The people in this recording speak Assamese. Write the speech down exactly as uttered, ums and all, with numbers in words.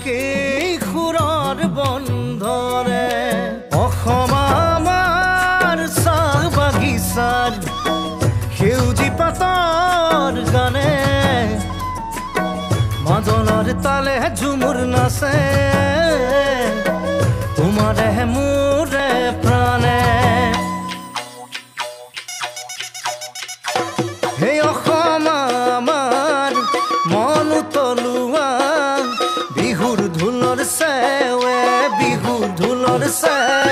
কি খুৰৰ বন্ধৰে অসম আমাৰ চাহ বাগিচাৰ সেউজী পাতৰ গানে মাদলৰ তালে ঝুমুৰ নাচে তোমাৰে মোৰে প্ৰাণে হে অসম আমাৰ মন তলুৱা বিহুৰ ঢোলৰ চেৱে বিহুৰ ঢোলৰ চেৱে